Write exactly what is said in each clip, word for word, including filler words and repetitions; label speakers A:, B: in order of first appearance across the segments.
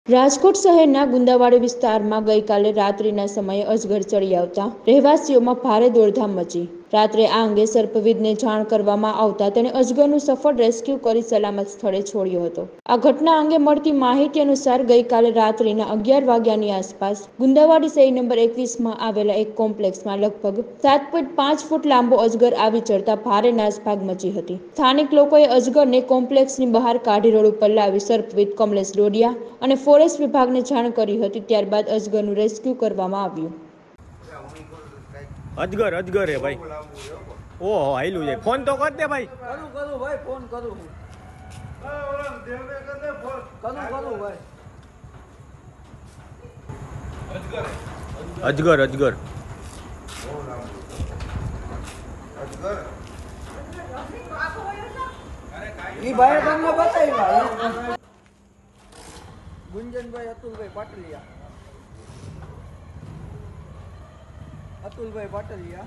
A: રાજકોટ શહેરના ગુંદાવાડી વિસ્તારમાં ગઈકાલે રાત્રિના સમયે અજગર ચડી આવતા રહેવાસીઓમાં ભારે દોડધામ મચી। રાત્રે આ અંગે સર્પવિદને જાણ કરવામાં આવતા તેણે અજગરનું સફળ રેસ્ક્યુ કરી સલામત સ્થળે છોડ્યો હતો। આ ઘટના અંગે મળતી માહિતી અનુસાર ગઈકાલે રાત્રિના અગિયાર વાગ્યાની આસપાસ ગુંદાવાડી શેરી નંબર એકવીસમાં આવેલા એક કોમ્પ્લેક્સમાં લગભગ સાત પોઈન્ટ પાંચ ફૂટ લાંબો અજગર આવી ચડતા ભારે નાસભાગ મચી હતી। સ્થાનિક લોકોએ અજગરને કોમ્પ્લેક્સની બહાર કાઢી રોડ ઉપર લાવી સર્પવિદ કમલેશ ડોડિયા અને ફોરેસ્ટ વિભાગને જાણ કરી હતી। ત્યારબાદ અજગરનું રેસ્ક્યુ કરવામાં આવ્યું।
B: અજગર અજગર હે ભાઈ। ઓહો આયલું છે। ફોન તો કર દે ભાઈ।
C: કરું કરું ભાઈ ફોન કરું કરું કરું ભાઈ।
B: અજગર અજગર
C: ઈ ભાઈ તમને બતાવ્યા ગુંજનભાઈ અતુલભાઈ પાટલિયા અતુલભાઈ પાટલિયા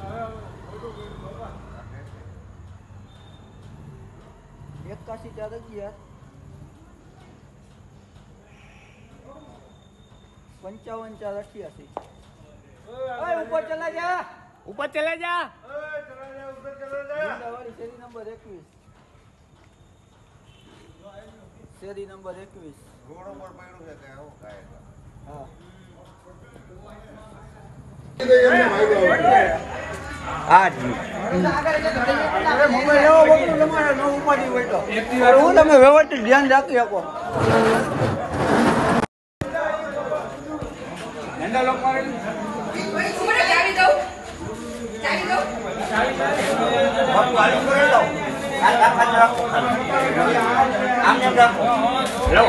C: એકાશી ચાર અગિયાર પંચાવન ચાર અઠ્યાસી। ઉપર ચલા જા
B: ઉપર ચલા જા
C: ગુંદાવાડી શેરી નંબર એકવીસ શેરી નંબર એકવીસ રોડ ઉપર પડ્યું છે કે આવો કાય હા આ મોબાઈલ લેવો બકરું તમારે ન ઉપાડી હોય તો હું તમે વ્યવસ્થિત ધ્યાન રાખી શકો। હેન્ડલ લોક મારેલું ઉપર ચાવી દઉં ચાવી દઉં ચાવી બાપુ આલી કરી દઉં આ કાકા રાખો આમને રાખો લો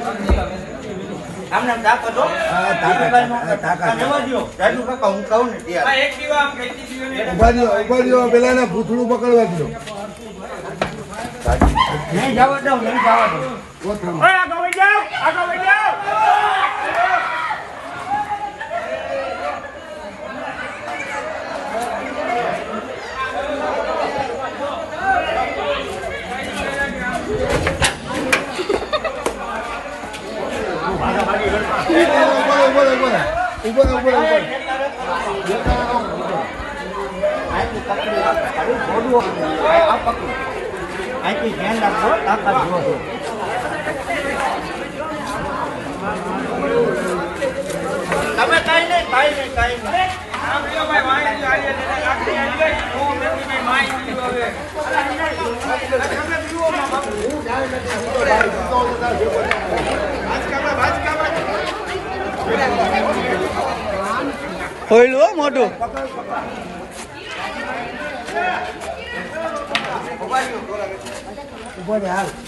C: આમને રાખો તો હા તાકા તાકા લેવા દો રાજુ કાકા હું કહું ને યાર એક દીવા આમ કઈ દીવે ઉભા દો ઉભા દો પેલા ના ભૂથડું પકડવા દો નહીં જવા દો નહીં જવા દો ઓય આગળ વઈ જાવ આગળ વઈ જાવ તમે કઈ નહીં કઈ નહીં કઈ હોયલું મોટું ઉભો રે હાલ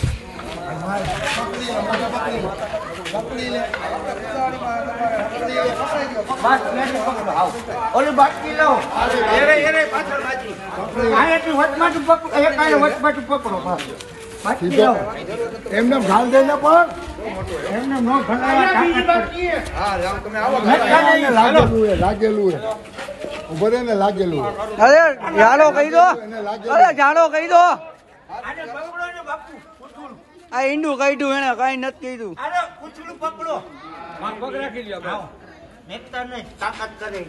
C: ઓલી બાટકી લો એરે એરે પાછળ બાજી આ એટલી વચમાં તું પકડો એક આને વચમાં તું પકડો બાટકી લો એમને ઘાલ દેને પણ એમને નો ઘણાયા હા રામ તમે આવો લાગેલું હે લાગેલું હે ઉભો રે ને લાગેલું અરે જાડો કહી દો અરે જાડો કહી દો આને પકડો ને બાપુ પૂછું આ ઈંડું કાઢ્યું એને કાઈ નથી કીધું અરે પૂછડું પકડો માં પગ રાખી લ્યો ભાઈ નેકતા નહીં તાકાત કરે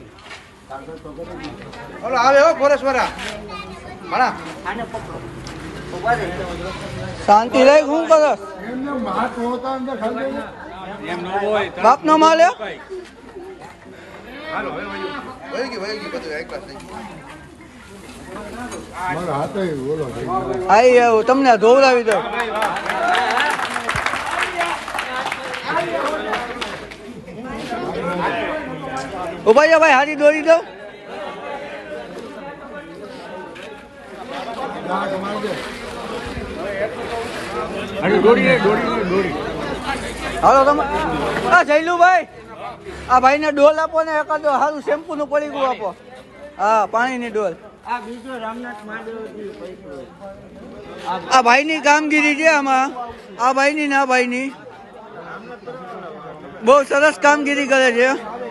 C: ઓલો આવે હો ફોરેસ્ટવાળા માણા આને પકડો ઉભા રે શાંતિ રહી હું કરો એમને માથ હોતા અંદર ખાલી એમ ન હોય બાપ નો માલ હાલો હવે વહી ગઈ વહી ગઈ બધું એક ક્લાસ થઈ ગયું મારા હાથે બોલો આઈ આવ તમને ધોવરાવી દઉં ઉભા જા ભાઈ હારી દોરી દઉં હાલો તમે આ જઈલું ભાઈ આ ભાઈને ડોલ આપો ને એકાદો સારું શેમ્પુ નું પડી ગયું આપો હા પાણીની ડોલ આ બીજો રામનાથ મહાદેવ આ ભાઈની કામગીરી છે આમાં આ ભાઈની ના ભાઈની બહુ સરસ કામગીરી કરે છે।